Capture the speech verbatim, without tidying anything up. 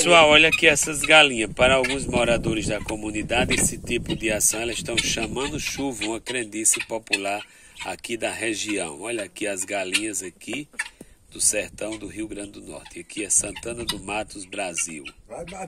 Pessoal, olha aqui essas galinhas. Para alguns moradores da comunidade, esse tipo de ação elas estão chamando chuva, uma crendice popular aqui da região. Olha aqui as galinhas aqui do sertão do Rio Grande do Norte. Aqui é Santana do Matos, Brasil.